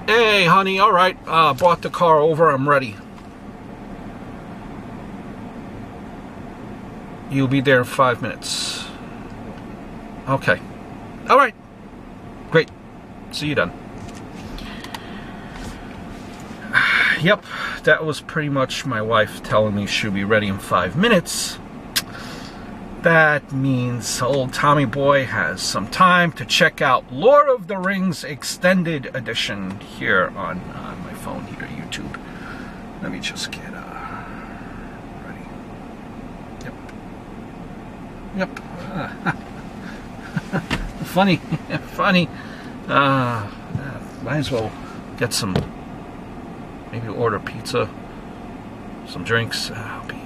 Hey, honey, all right. Brought the car over. I'm ready. You'll be there in 5 minutes. Okay. All right. Great. See you then. Yep, that was pretty much my wife telling me she'll be ready in 5 minutes. That means old Tommy Boy has some time to check out Lord of the Rings Extended Edition here on my phone here, YouTube. Let me just get ready. Yep. Funny. Funny. Might as well get some, maybe order pizza, some drinks. I'll be